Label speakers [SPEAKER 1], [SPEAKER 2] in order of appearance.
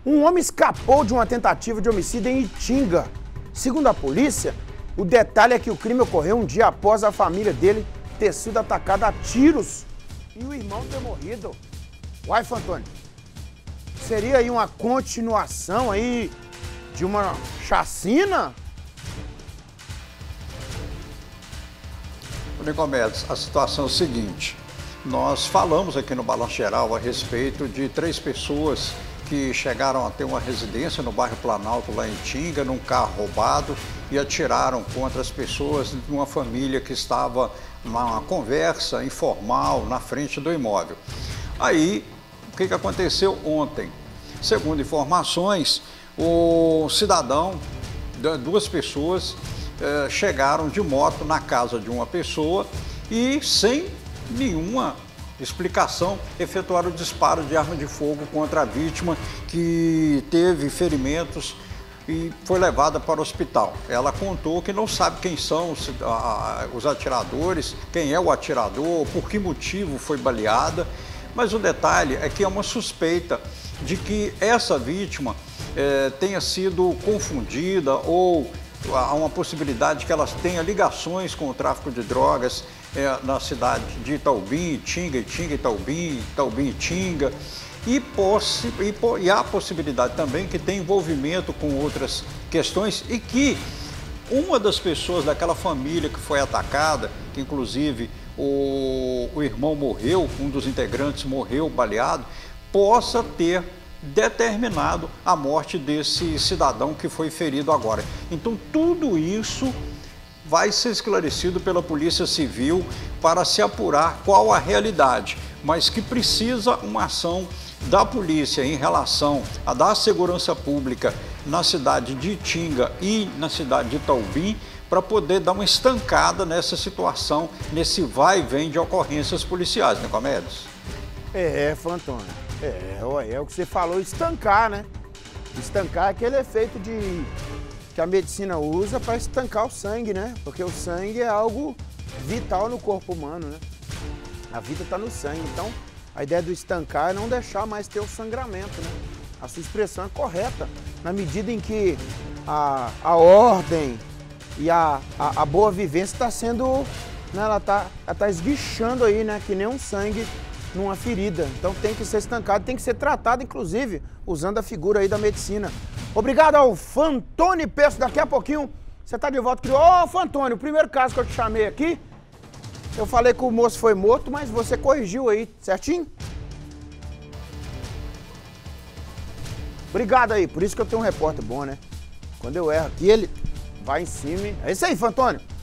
[SPEAKER 1] Um homem escapou de uma tentativa de homicídio em Itinga. Segundo a polícia, o detalhe é que o crime ocorreu um dia após a família dele ter sido atacada a tiros e o irmão ter morrido. Uai, Fantônio, seria aí uma continuação aí de uma chacina?
[SPEAKER 2] Nicomedes, a situação é o seguinte, nós falamos aqui no Balanço Geral a respeito de 3 pessoas que chegaram a ter uma residência no bairro Planalto, lá em Itinga, num carro roubado e atiraram contra as pessoas de uma família que estava numa conversa informal na frente do imóvel. Aí, o que aconteceu ontem? Segundo informações, o cidadão, 2 pessoas, chegaram de moto na casa de uma pessoa e, sem nenhuma explicação, efetuaram o disparo de arma de fogo contra a vítima, que teve ferimentos e foi levada para o hospital. Ela contou que não sabe quem são os atiradores, quem é o atirador, por que motivo foi baleada, mas o detalhe é que é uma suspeita de que essa vítima tenha sido confundida ou há uma possibilidade que elas tenham ligações com o tráfico de drogas na cidade de Itaubim, Itinga, Itaubim, Itinga. E há a possibilidade também que tem envolvimento com outras questões e que uma das pessoas daquela família que foi atacada, que inclusive o irmão morreu, um dos integrantes morreu baleado, possa ter determinado a morte desse cidadão que foi ferido agora. Então tudo isso vai ser esclarecido pela Polícia Civil para se apurar qual a realidade, mas que precisa uma ação da polícia em relação a dar segurança pública na cidade de Itinga e na cidade de Itaubim para poder dar uma estancada nessa situação, nesse vai e vem de ocorrências policiais, né, Comédios?
[SPEAKER 1] Fantônio, é o que você falou, estancar, né? Estancar é aquele efeito que a medicina usa para estancar o sangue, né? Porque o sangue é algo vital no corpo humano, né? A vida está no sangue, então a ideia do estancar é não deixar mais ter o sangramento, né? A sua expressão é correta, na medida em que a ordem e a boa vivência está sendo, né, ela tá esguichando aí, né? Que nem um sangue numa ferida. Então tem que ser estancado, tem que ser tratado, inclusive, usando a figura aí da medicina. Obrigado ao Fantônio Peço. Daqui a pouquinho você está de volta. Ô, Fantônio, o primeiro caso que eu te chamei aqui, eu falei que o moço foi morto, mas você corrigiu aí, certinho? Obrigado aí, por isso que eu tenho um repórter bom, né? Quando eu erro aqui, ele vai em cima. É isso aí, Fantônio.